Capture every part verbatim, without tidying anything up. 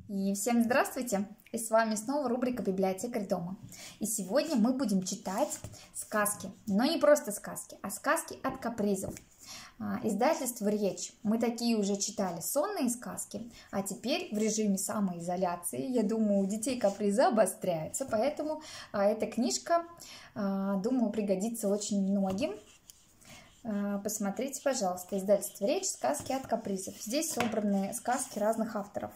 И всем здравствуйте! И с вами снова рубрика «Библиотекарь дома». И сегодня мы будем читать сказки, но не просто сказки, а сказки от капризов. Издательство «Речь». Мы такие уже читали сонные сказки, а теперь в режиме самоизоляции, я думаю, у детей капризы обостряются, поэтому эта книжка, думаю, пригодится очень многим. Посмотрите, пожалуйста, издательство «Речь», сказки от капризов. Здесь собраны сказки разных авторов.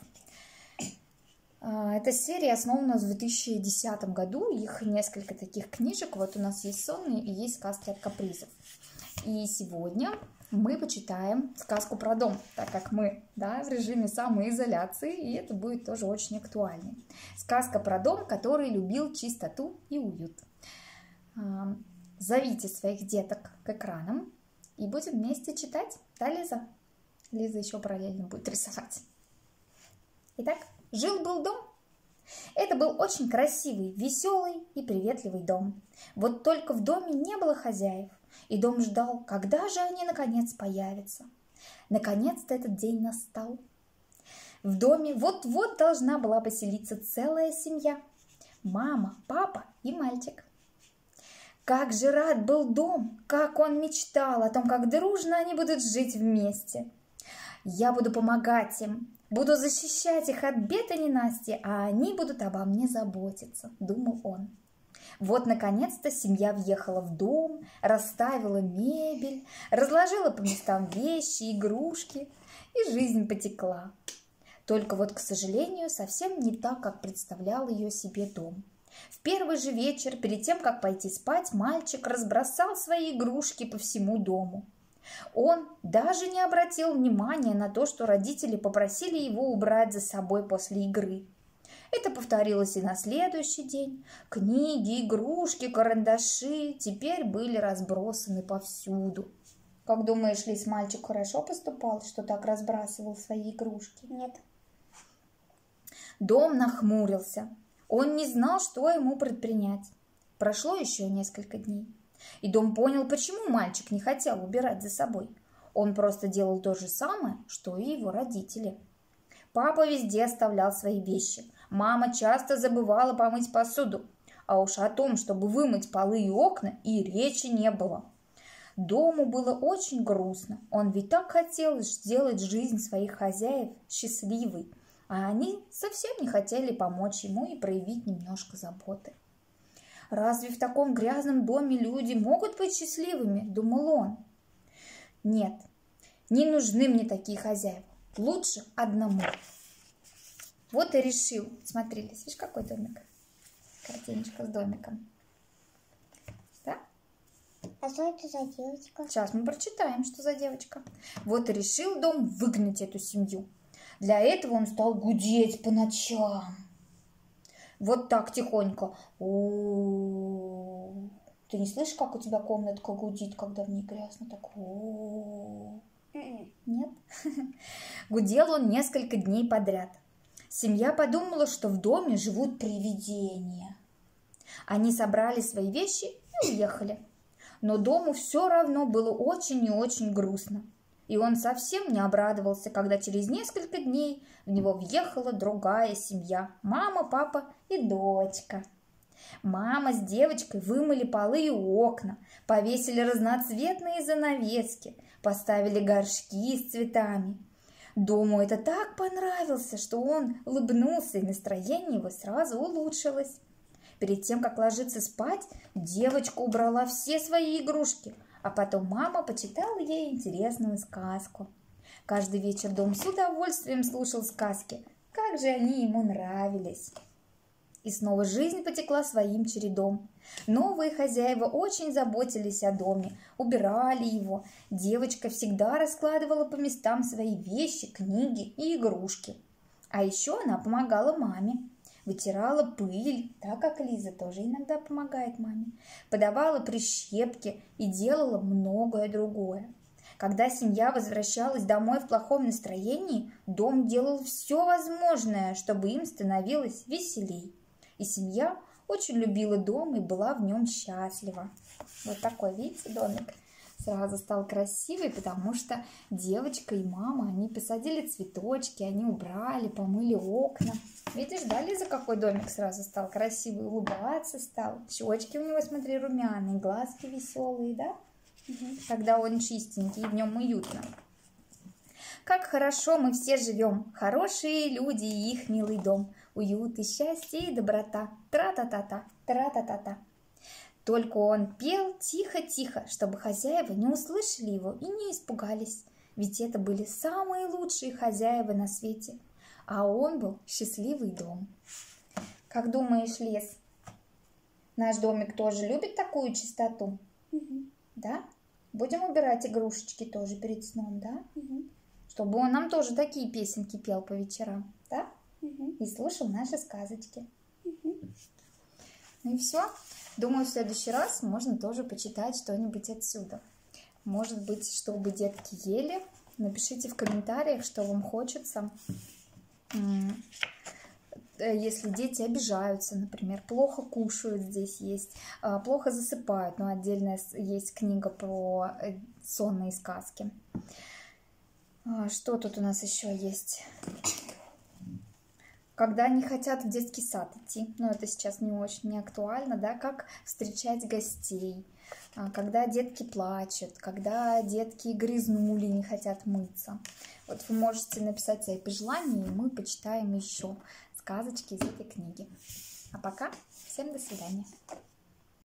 Эта серия основана в две тысячи десятом году, их несколько таких книжек. Вот у нас есть сонные и есть сказки от капризов. И сегодня мы почитаем сказку про дом, так как мы да, в режиме самоизоляции, и это будет тоже очень актуально. Сказка про дом, который любил чистоту и уют. Зовите своих деток к экранам и будем вместе читать. Да, Лиза? Лиза еще параллельно будет рисовать. Итак, жил-был дом. Это был очень красивый, веселый и приветливый дом. Вот только в доме не было хозяев, и дом ждал, когда же они наконец появятся. Наконец-то этот день настал. В доме вот-вот должна была поселиться целая семья. Мама, папа и мальчик. Как же рад был дом, как он мечтал о том, как дружно они будут жить вместе. Я буду помогать им, буду защищать их от бед и ненастья, а они будут обо мне заботиться, думал он. Вот, наконец-то, семья въехала в дом, расставила мебель, разложила по местам вещи, игрушки, и жизнь потекла. Только вот, к сожалению, совсем не так, как представлял ее себе дом. В первый же вечер, перед тем, как пойти спать, мальчик разбросал свои игрушки по всему дому. Он даже не обратил внимания на то, что родители попросили его убрать за собой после игры. Это повторилось и на следующий день. Книги, игрушки, карандаши теперь были разбросаны повсюду. Как думаешь, Лиз, мальчик хорошо поступал, что так разбрасывал свои игрушки? Нет. Дом нахмурился. Он не знал, что ему предпринять. Прошло еще несколько дней. И дом понял, почему мальчик не хотел убирать за собой. Он просто делал то же самое, что и его родители. Папа везде оставлял свои вещи. Мама часто забывала помыть посуду. А уж о том, чтобы вымыть полы и окна, и речи не было. Дому было очень грустно. Он ведь так хотел сделать жизнь своих хозяев счастливой. А они совсем не хотели помочь ему и проявить немножко заботы. «Разве в таком грязном доме люди могут быть счастливыми?» – думал он. «Нет, не нужны мне такие хозяева. Лучше одному». Вот и решил. Смотри, Лиз, видишь, какой домик? Картиночка с домиком. Да? А что это за девочка? Сейчас мы прочитаем, что за девочка. Вот и решил дом выгнать эту семью. Для этого он стал гудеть по ночам. Вот так тихонько. О-о-о. Ты не слышишь, как у тебя комнатка гудит, когда в ней грязно? Так. О-о-о. Нет? Гудел он несколько дней подряд. Семья подумала, что в доме живут привидения. Они собрали свои вещи и уехали. Но дому все равно было очень и очень грустно. И он совсем не обрадовался, когда через несколько дней в него въехала другая семья – мама, папа и дочка. Мама с девочкой вымыли полы и окна, повесили разноцветные занавески, поставили горшки с цветами. Дому это так понравилось, что он улыбнулся, и настроение его сразу улучшилось. Перед тем, как ложиться спать, девочка убрала все свои игрушки, а потом мама почитала ей интересную сказку. Каждый вечер дом с удовольствием слушал сказки, как же они ему нравились. И снова жизнь потекла своим чередом. Новые хозяева очень заботились о доме, убирали его. Девочка всегда раскладывала по местам свои вещи, книги и игрушки. А еще она помогала маме. Вытирала пыль, так как Лиза тоже иногда помогает маме, подавала прищепки и делала многое другое. Когда семья возвращалась домой в плохом настроении, дом делал все возможное, чтобы им становилось веселей. И семья очень любила дом и была в нем счастлива. Вот такой, видите, домик сразу стал красивый, потому что девочка и мама, они посадили цветочки, они убрали, помыли окна. Видишь, да, Лиза, какой домик сразу стал красивый, улыбаться стал. Щечки у него, смотри, румяные, глазки веселые, да? Угу. Когда он чистенький, и в нем уютно. Как хорошо мы все живем, хорошие люди и их милый дом. Уют и счастье и доброта, тра-та-та-та, тра-та-та-та. Только он пел тихо-тихо, чтобы хозяева не услышали его и не испугались. Ведь это были самые лучшие хозяева на свете. А он был счастливый дом. Как думаешь, Лиз, наш домик тоже любит такую чистоту? Угу. Да? Будем убирать игрушечки тоже перед сном, да? Угу. Чтобы он нам тоже такие песенки пел по вечерам, да? Угу. И слушал наши сказочки. Угу. Ну и все. Думаю, в следующий раз можно тоже почитать что-нибудь отсюда. Может быть, чтобы детки ели. Напишите в комментариях, что вам хочется. Если дети обижаются, например, плохо кушают, здесь есть, плохо засыпают, но отдельно есть книга про сонные сказки. Что тут у нас еще есть? Когда они хотят в детский сад идти, но это сейчас не очень не актуально, да, как встречать гостей, когда детки плачут, когда детки грязнули, не хотят мыться. Вот вы можете написать свои пожелания, и мы почитаем еще сказочки из этой книги. А пока всем до свидания.